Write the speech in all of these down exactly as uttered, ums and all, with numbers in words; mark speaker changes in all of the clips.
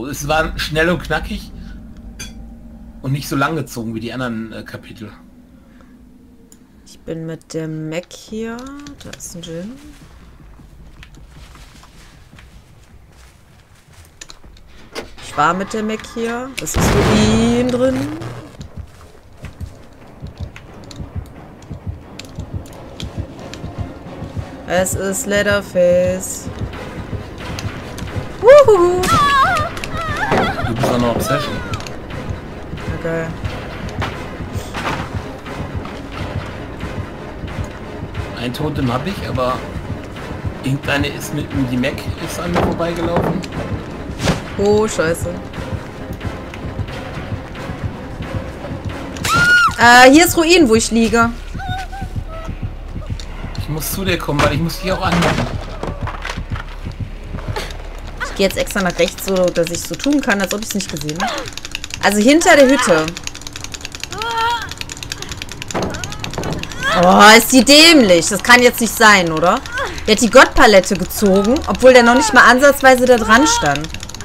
Speaker 1: es war schnell und knackig und nicht so lang gezogen wie die anderen äh, Kapitel.
Speaker 2: Ich bin mit dem Mac hier. Da ist ein Gin. Ich war mit der Mac hier. Es ist Ruin drin. Es ist Leatherface. Wuhu.
Speaker 1: Du bist auch noch Obsession.
Speaker 2: Ja, geil.
Speaker 1: Ein Totem habe ich, aber irgendeine ist mit die Mac ist an mir vorbeigelaufen.
Speaker 2: Oh, scheiße. Äh, hier ist Ruin, wo ich liege.
Speaker 1: Ich muss zu dir kommen, weil ich muss dich auch anmachen.
Speaker 2: Ich gehe jetzt extra nach rechts, so dass ich so tun kann, als ob ich es nicht gesehen habe. Also hinter der Hütte. Oh, ist die dämlich. Das kann jetzt nicht sein, oder? Der hat die Gottpalette gezogen, obwohl der noch nicht mal ansatzweise da dran stand.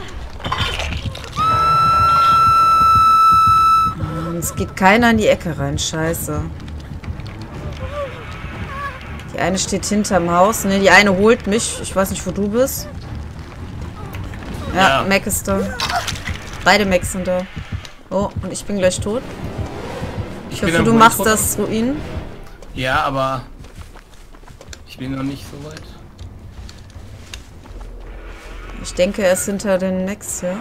Speaker 2: Es geht keiner in die Ecke rein. Scheiße. Die eine steht hinterm Haus. Ne, die eine holt mich. Ich weiß nicht, wo du bist. Ja, ja. Mac ist da. Beide Macs sind da. Oh, und ich bin gleich tot. Ich, ich hoffe, du machst tot. Das Ruin.
Speaker 1: Ja, aber ich bin noch nicht so weit.
Speaker 2: Ich denke, er ist hinter den Macs, ja.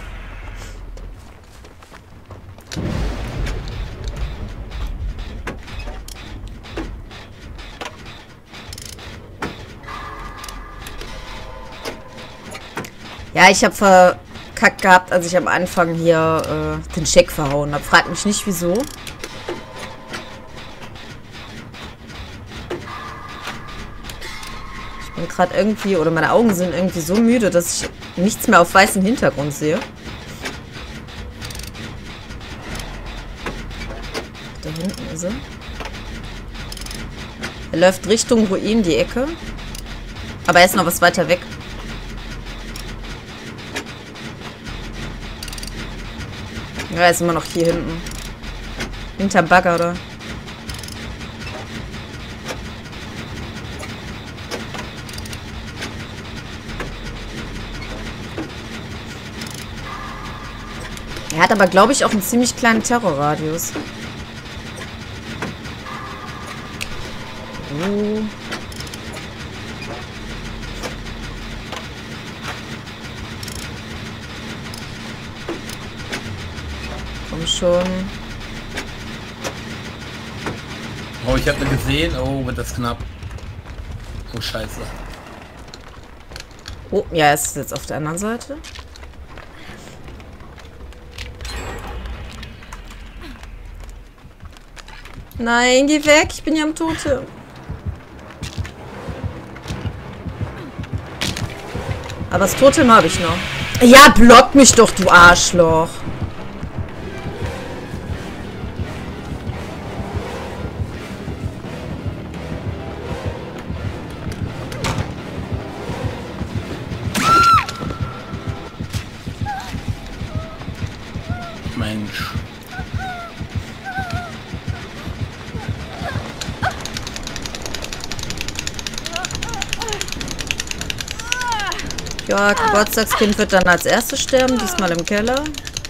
Speaker 2: Ja, ich habe verkackt gehabt, als ich am Anfang hier äh, den Check verhauen habe. Frag mich nicht, wieso. Ich bin gerade irgendwie, oder meine Augen sind irgendwie so müde, dass ich nichts mehr auf weißem Hintergrund sehe. Da hinten ist er. Er läuft Richtung Ruin, die Ecke. Aber er ist noch was weiter weg. Ja, er ist immer noch hier hinten. Hinterm Bagger, oder? Er hat aber, glaube ich, auch einen ziemlich kleinen Terrorradius. Oh. Komm schon.
Speaker 1: Oh, ich habe ihn gesehen. Oh, wird das knapp. Oh, scheiße.
Speaker 2: Oh, ja, er ist jetzt auf der anderen Seite. Nein, geh weg. Ich bin ja am Tote. Aber das Totem habe ich noch. Ja, block mich doch, du Arschloch.
Speaker 1: Mensch.
Speaker 2: Ja, Geburtstagskind wird dann als erstes sterben, diesmal im Keller.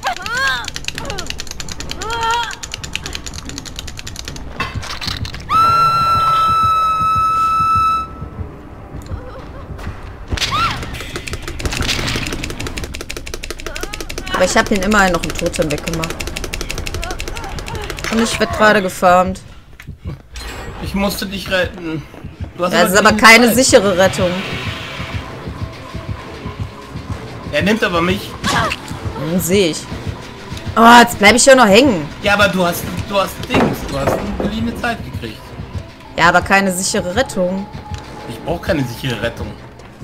Speaker 2: Aber ich habe ihn immerhin noch ein Totem weggemacht. Und ich werde gerade gefarmt.
Speaker 1: Ich musste dich retten. Du hast
Speaker 2: das ist aber keine Zeit. Sichere Rettung.
Speaker 1: Er nimmt aber mich.
Speaker 2: Hm, sehe ich. Oh, jetzt bleibe ich ja noch hängen.
Speaker 1: Ja, aber du hast, du hast Dings. Du hast eine geliehene Zeit gekriegt.
Speaker 2: Ja, aber keine sichere Rettung.
Speaker 1: Ich brauche keine sichere Rettung.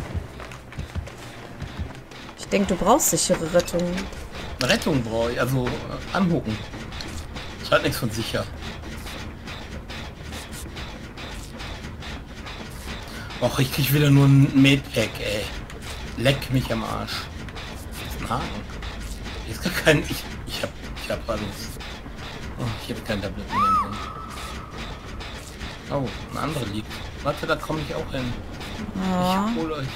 Speaker 2: Ich denke, du brauchst sichere Rettung.
Speaker 1: Rettung brauche ich, also äh, anhucken. Das hat nichts von sicher. Och, ich krieg wieder nur ein Medpack, ey. Leck mich am Arsch. Haken. Hier ist gar kein... Ich, ich hab... Ich hab alles. Oh, ich habe kein Tablet mehr. Oh, ein anderer liegt. Warte, da komme ich auch hin.
Speaker 2: Ja.
Speaker 1: Ich hol euch.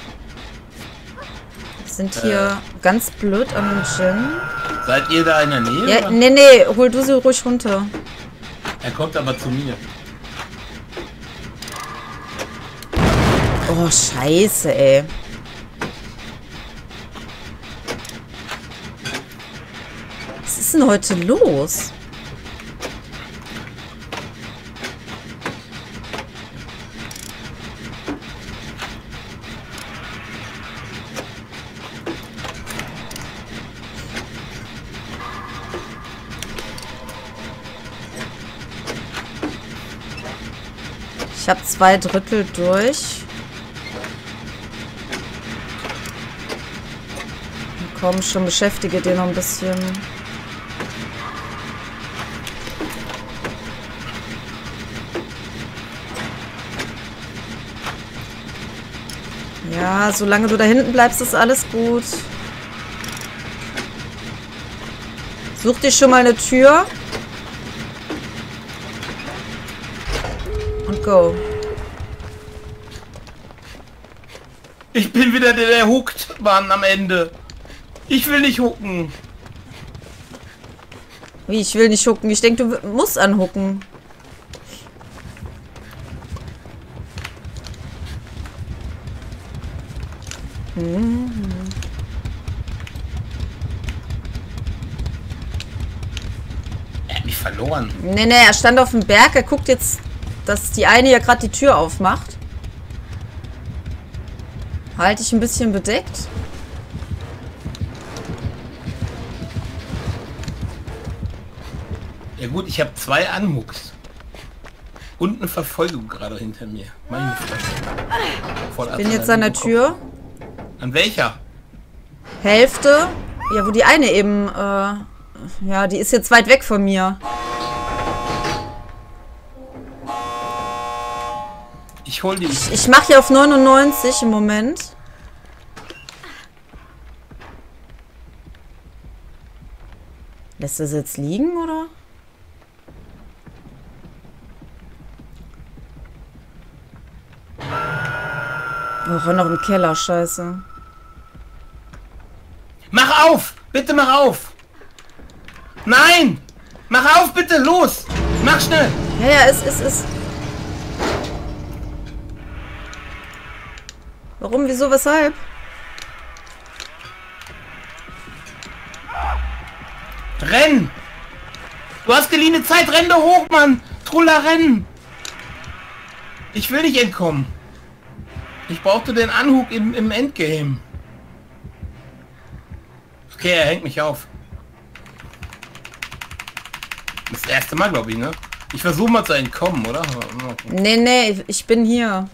Speaker 2: Wir sind hier äh. ganz blöd an dem Gym.
Speaker 1: Seid ihr da in der Nähe?
Speaker 2: Ja, nee, nee, hol du sie ruhig runter.
Speaker 1: Er kommt aber zu mir.
Speaker 2: Oh, scheiße, ey. Was ist denn heute los? Ich habe zwei Drittel durch. Komm schon, beschäftige den noch ein bisschen. Ja, solange du da hinten bleibst, ist alles gut. Such dir schon mal eine Tür. Und go.
Speaker 1: Ich bin wieder der, der huckt, Mann, am Ende. Ich will nicht hucken.
Speaker 2: Wie, ich will nicht hucken? Ich denke, du musst anhucken. Hm.
Speaker 1: Er hat mich verloren.
Speaker 2: Nee, nee, er stand auf dem Berg. Er guckt jetzt, dass die eine ja gerade die Tür aufmacht. Halte ich ein bisschen bedeckt.
Speaker 1: Ja gut, ich habe zwei Anmucks. Und eine Verfolgung gerade hinter mir. Meine Fresse.
Speaker 2: Ich bin jetzt an der Tür.
Speaker 1: An welcher?
Speaker 2: Hälfte. Ja, wo die eine eben... Äh, ja, die ist jetzt weit weg von mir.
Speaker 1: Ich hol die.
Speaker 2: Ich, ich mache hier auf neunundneunzig im Moment. Lässt das jetzt liegen, oder? Oh, noch im Keller, scheiße.
Speaker 1: Mach auf! Bitte mach auf! Nein! Mach auf, bitte! Los! Mach schnell!
Speaker 2: Ja, ja, es ist, es. Warum, wieso, weshalb?
Speaker 1: Renn! Du hast geliehene Zeit, renn doch hoch, Mann! Trulla, renn! Ich will nicht entkommen. Ich brauchte den Anhug im, im Endgame. Okay, er hängt mich auf. Das erste Mal, glaube ich, ne? Ich versuche mal zu entkommen, oder?
Speaker 2: Nee, nee, ich bin hier.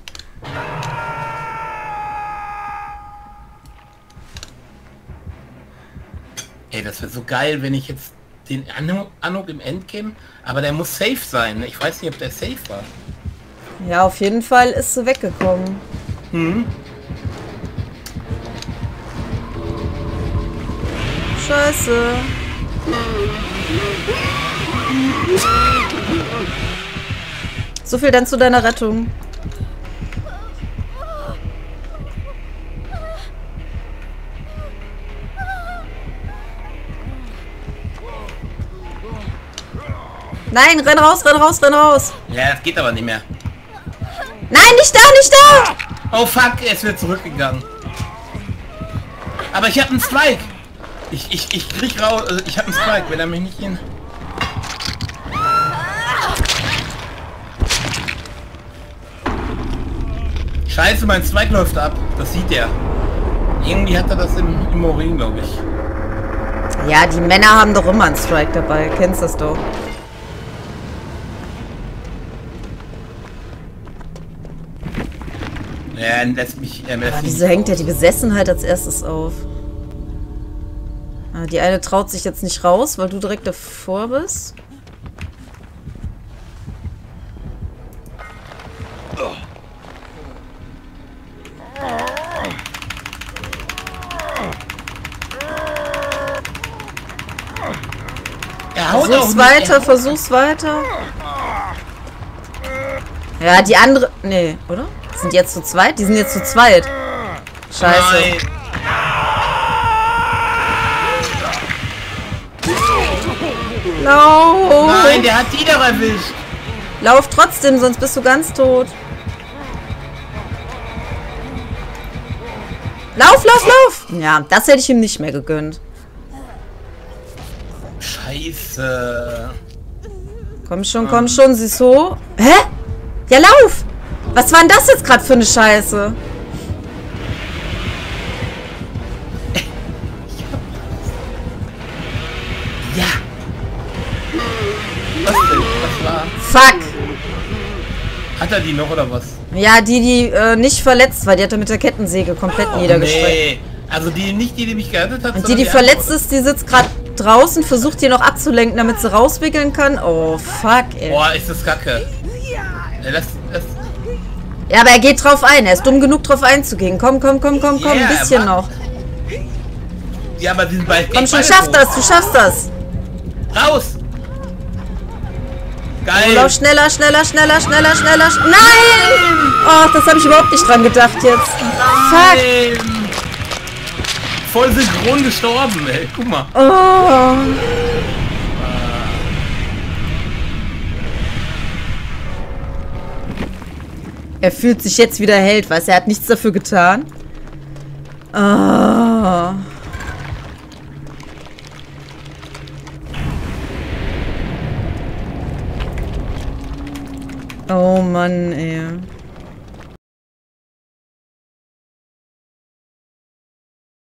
Speaker 1: Ey, das wäre so geil, wenn ich jetzt den Anhug, Anhug im Endgame... Aber der muss safe sein, ne? Ich weiß nicht, ob der safe war.
Speaker 2: Ja, auf jeden Fall ist sie weggekommen.
Speaker 1: Hm.
Speaker 2: Scheiße. So viel dann zu deiner Rettung. Nein, renn raus, renn raus, renn raus.
Speaker 1: Ja, das geht aber nicht mehr.
Speaker 2: Nein, nicht da, nicht da!
Speaker 1: Oh fuck, er ist wieder zurückgegangen. Aber ich habe einen Spike. Ich, ich, ich krieg raus, also ich habe einen Spike, wenn er mich nicht hin... Scheiße, mein Spike läuft ab. Das sieht er. Irgendwie hat er das im, im Urin, glaube ich.
Speaker 2: Ja, die Männer haben doch immer einen Strike dabei. Kennst das doch.
Speaker 1: Er lässt mich... Er lässt
Speaker 2: Aber
Speaker 1: mich
Speaker 2: wieso hängt
Speaker 1: raus.
Speaker 2: ja die Besessenheit als erstes auf? Ah, die eine traut sich jetzt nicht raus, weil du direkt davor bist. Versuch's weiter, versuch's weiter. Ja, die andere... Nee, oder? Sind die jetzt zu zweit? Die sind jetzt zu zweit. Scheiße.
Speaker 1: Nein.
Speaker 2: Lauf!
Speaker 1: Nein, der hat die doch erwischt.
Speaker 2: Lauf trotzdem, sonst bist du ganz tot. Lauf, lauf, lauf! Ja, das hätte ich ihm nicht mehr gegönnt.
Speaker 1: Scheiße.
Speaker 2: Komm schon, komm schon, siehst du? Hä? Ja, lauf! Was war denn das jetzt gerade für eine Scheiße?
Speaker 1: Ja. Was denn? Was war?
Speaker 2: Fuck!
Speaker 1: Hat er die noch oder was?
Speaker 2: Ja, die, die äh, nicht verletzt war, die hat er mit der Kettensäge komplett
Speaker 1: Oh,
Speaker 2: niedergestreckt.
Speaker 1: nee. Also die, nicht die, die mich gerettet hat,
Speaker 2: Und die,
Speaker 1: sondern
Speaker 2: die verletzt
Speaker 1: andere.
Speaker 2: ist, die sitzt gerade draußen, versucht hier noch abzulenken, damit sie rauswickeln kann. Oh, fuck, ey.
Speaker 1: Boah, ist das kacke. Ja, das, das,
Speaker 2: Ja, aber er geht drauf ein. Er ist dumm genug, drauf einzugehen. Komm, komm, komm, komm, komm.
Speaker 1: Yeah,
Speaker 2: Ein bisschen
Speaker 1: wa-
Speaker 2: noch.
Speaker 1: ja, aber die sind bald...
Speaker 2: Komm schon,
Speaker 1: beide
Speaker 2: schaff
Speaker 1: tot.
Speaker 2: das. Du schaffst das.
Speaker 1: Raus! Geil!
Speaker 2: Lauf schneller, schneller, schneller, schneller, schneller. sch- Nein! Oh, das habe ich überhaupt nicht dran gedacht jetzt. Fuck.
Speaker 1: Nein. Voll synchron gestorben, ey. Guck mal.
Speaker 2: Oh. Er fühlt sich jetzt wieder Held, was? Er hat nichts dafür getan. Oh. Oh Mann, ey.